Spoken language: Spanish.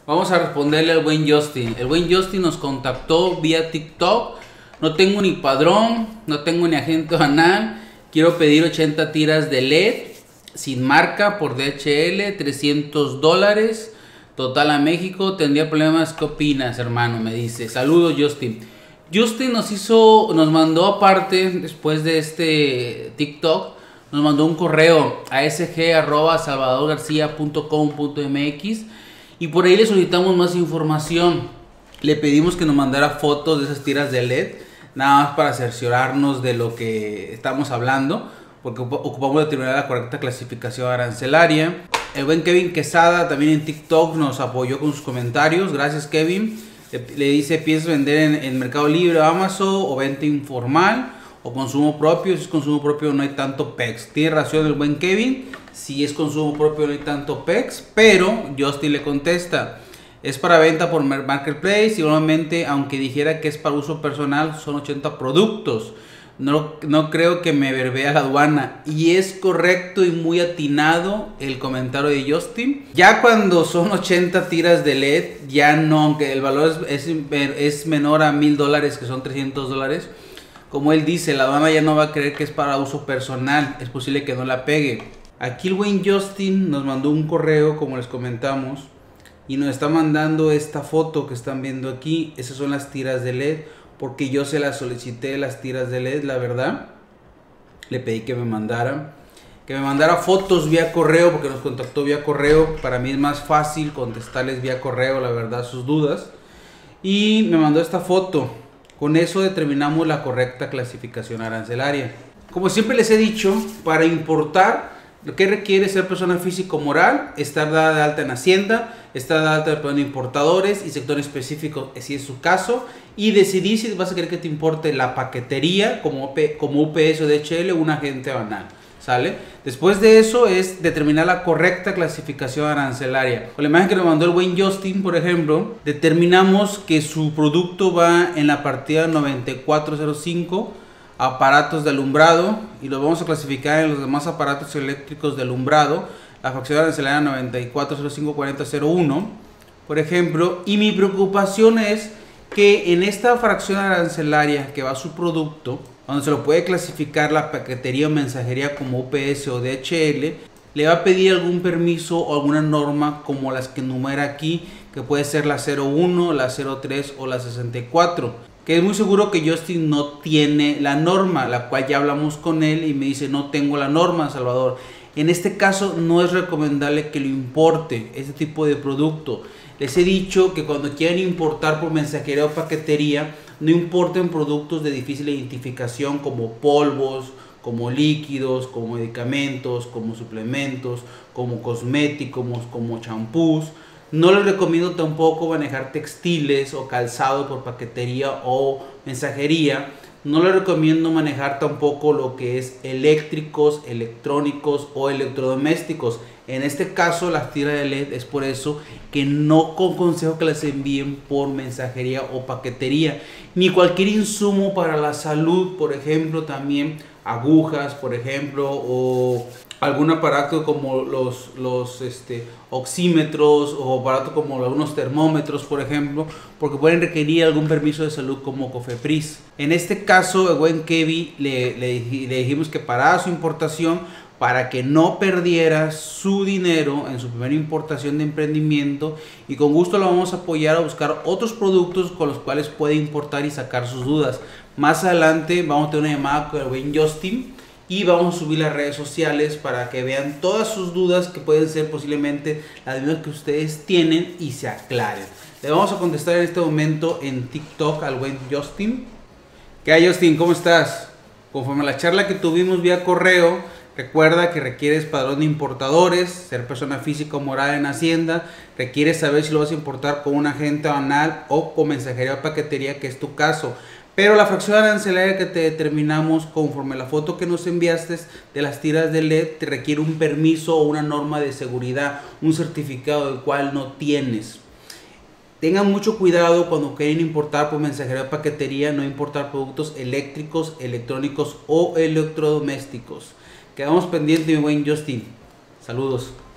Vamos a responderle al buen Justin. El buen Justin nos contactó vía TikTok. No tengo ni padrón, no tengo ni agente banal. Quiero pedir 80 tiras de LED sin marca por DHL, $300. Total a México. Tendría problemas. ¿Qué opinas, hermano? Me dice. Saludos, Justin. Justin nos mandó aparte, después de este TikTok, nos mandó un correo a sg@salvadorgarcia.com.mx y por ahí le solicitamos más información. Le pedimos que nos mandara fotos de esas tiras de LED, nada más para cerciorarnos de lo que estamos hablando, porque ocupamos determinar la correcta clasificación arancelaria. El buen Kevin Quesada también en TikTok nos apoyó con sus comentarios. Gracias, Kevin. Le dice: ¿piensas vender en Mercado Libre, Amazon o venta informal o consumo propio? Si es consumo propio no hay tanto PEX. Tiene razón el buen Kevin. Si es consumo propio no hay tanto PEX, pero Justin le contesta: es para venta por Marketplace. Igualmente, aunque dijera que es para uso personal, son 80 productos. No creo que me verbee la aduana. Y es correcto y muy atinado el comentario de Justin. Ya cuando son 80 tiras de LED, ya no, aunque el valor es menor a $1000, que son $300, como él dice, la aduana ya no va a creer que es para uso personal. Es posible que no la pegue. Aquí el buen Justin nos mandó un correo, como les comentamos, y nos está mandando esta foto que están viendo aquí. Esas son las tiras de LED, porque yo se las solicité, las tiras de LED, la verdad. Le pedí que me mandara fotos vía correo, porque nos contactó vía correo. Para mí es más fácil contestarles vía correo, la verdad, sus dudas. Y me mandó esta foto. Con eso determinamos la correcta clasificación arancelaria. Como siempre les he dicho, para importar, lo que requiere ser persona física o moral, estar dada de alta en Hacienda, estar dada de alta en el plan de importadores y sector específico, si es su caso, y decidir si vas a querer que te importe la paquetería como UPS o DHL o un agente banal. ¿Sale? Después de eso es determinar la correcta clasificación arancelaria. Con la imagen que nos mandó el buen Justin, por ejemplo, determinamos que su producto va en la partida 9405, aparatos de alumbrado, y lo vamos a clasificar en los demás aparatos eléctricos de alumbrado, la fracción arancelaria 94054001, por ejemplo. Y mi preocupación es que en esta fracción arancelaria que va a su producto, donde se lo puede clasificar la paquetería o mensajería como UPS o DHL, le va a pedir algún permiso o alguna norma como las que enumera aquí, que puede ser la 01, la 03 o la 64. Que es muy seguro que Justin no tiene la norma, la cual ya hablamos con él y me dice: no tengo la norma, Salvador. En este caso no es recomendable que lo importe, este tipo de producto. Les he dicho que cuando quieran importar por mensajería o paquetería, no importen productos de difícil identificación como polvos, como líquidos, como medicamentos, como suplementos, como cosméticos, como champús. No les recomiendo tampoco manejar textiles o calzado por paquetería o mensajería. No les recomiendo manejar tampoco lo que es eléctricos, electrónicos o electrodomésticos. En este caso las tiras de LED es por eso que no aconsejo que las envíen por mensajería o paquetería. Ni cualquier insumo para la salud, por ejemplo, también agujas, por ejemplo, o algún aparato como los oxímetros, o aparato como algunos termómetros, por ejemplo, porque pueden requerir algún permiso de salud como COFEPRIS. En este caso, el buen Kevin le dijimos que parara su importación para que no perdiera su dinero en su primera importación de emprendimiento, y con gusto lo vamos a apoyar a buscar otros productos con los cuales puede importar y sacar sus dudas. Más adelante vamos a tener una llamada con el buen Justin y vamos a subir las redes sociales para que vean todas sus dudas, que pueden ser posiblemente las mismas que ustedes tienen, y se aclaren. Le vamos a contestar en este momento en TikTok al buen Justin. ¿Qué hay, Justin? ¿Cómo estás? Conforme a la charla que tuvimos vía correo, recuerda que requieres padrón de importadores, ser persona física o moral en Hacienda, requieres saber si lo vas a importar con un agente banal o con mensajería o paquetería, que es tu caso. Pero la fracción arancelaria que te determinamos conforme a la foto que nos enviaste de las tiras de LED te requiere un permiso o una norma de seguridad, un certificado del cual no tienes. Tengan mucho cuidado cuando quieren importar por mensajería o paquetería, no importar productos eléctricos, electrónicos o electrodomésticos. Quedamos pendientes, mi buen Justin. Saludos.